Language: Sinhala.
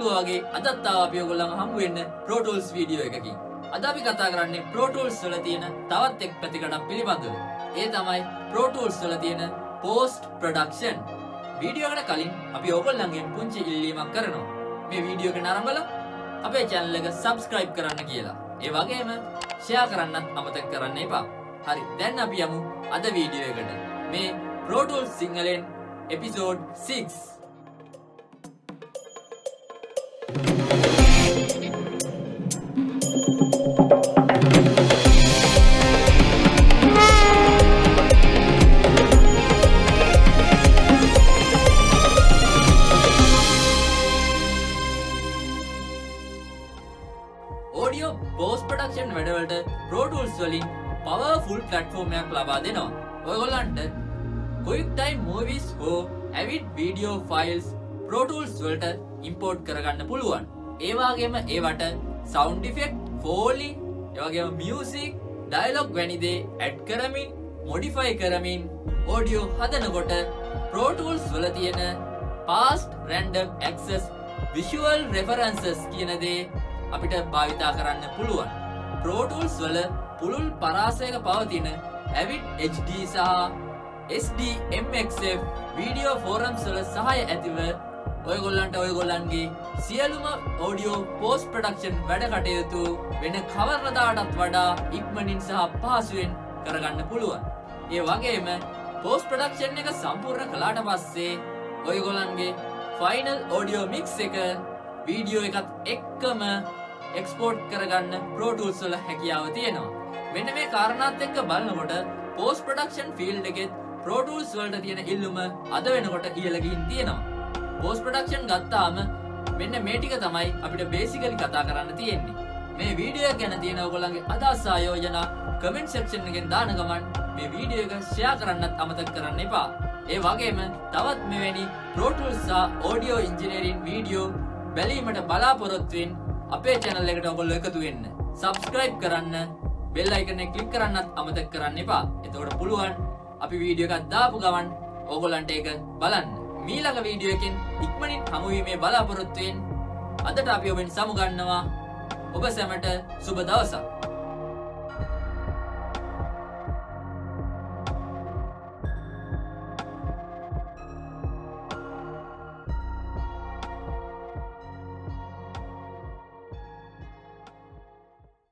කිව්වා වගේ අදත් අපි ඔයගොල්ලන් හමු වෙන්න Pro Tools වීඩියෝ එකකින්. අද අපි කතා කරන්නේ Pro Tools වල තියෙන තවත් එක් පැතිකඩක් පිළිබඳව. ඒ තමයි Pro Tools වල තියෙන post production. වීඩියෝ එකට කලින් අපි ඔයගොල්ලන්ගෙන් පුංචි ඉල්ලීමක් කරනවා. මේ වීඩියෝ එක නරඹලා අපේ channel එක subscribe කරන්න කියලා. ඒ වගේම share කරන්නත් අමතක කරන්න එපා. හරි, දැන් අපි යමු අද වීඩියෝ එකට. මේ Pro Tools සිංහලෙන් episode 6. Audio post production වැඩවලට Pro Tools වලින් powerful platform එකක් ලබා දෙනවා. ඔයගොල්ලන්ට QuickTime movies හෝ Avid video files Pro Tools වලට import කරගන්න පුළුවන්. ඒ වගේම ඒවට sound effect, foley, ඒ වගේම music, dialogue වැනි දේ add කරමින්, modify කරමින් audio හදනකොට Pro Tools වල තියෙන fast random access visual references කියන දේ අපිට භාවිතා කරන්න පුළුවන්. Pro Tools වල පුළුල් පරාසයක පවතින Avid HD සහ SD MXF video forums වල සහාය ඇතිව ඔයගොල්ලන්ට ඔයගොල්ලන්ගේ සියලුම audio post production වැඩ කටයුතු වෙන කවරදාටත් වඩා ඉක්මනින් සහ පහසුවෙන් කරගන්න පුළුවන්. ඒ වගේම post production එක සම්පූර්ණ කළාට පස්සේ ඔයගොල්ලන්ගේ final audio mix එක වීඩියෝ එකත් එක්කම export කරගන්න Pro Tools වල හැකියාව තියෙනවා. මෙන්න මේ කාරණාත් එක්ක බලනකොට post production field එකෙත් Pro Tools වලට තියෙන ඉල්ලුම අද වෙනකොට ඉහළ ගිහින් තියෙනවා. post production ගත්තාම මෙන්න මේ ටික තමයි අපිට basically කතා කරන්න තියෙන්නේ. මේ වීඩියෝ එක ගැන තියෙන ඔයගොල්ලන්ගේ අදහස් ආයෝජනා comment section එකෙන් දාන ගමන් මේ වීඩියෝ එක share කරන්නත් අමතක කරන්න එපා. ඒ වගේම තවත් මෙවැනි Pro Tools සහ audio engineering වීඩියෝ බැලීමට බලාපොරොත්තු වෙන්න අපේ channel එකට ඔයගොල්ලෝ එකතු වෙන්න. subscribe කරන්න, bell icon එක click කරන්නත් අමතක කරන්න එපා. එතකොට පුළුවන් අපි වීඩියෝ එකක් දාපු ගමන් ඔයගොල්ලන්ට ඒක බලන්න. ඊළඟ වීඩියෝ එකෙන් ඉක්මනින් හමු වීමේ බලාපොරොත්තු වෙන්න. අදට අපි ඔබෙන් සමු ගන්නවා. ඔබ සැමට සුබ දවසක්.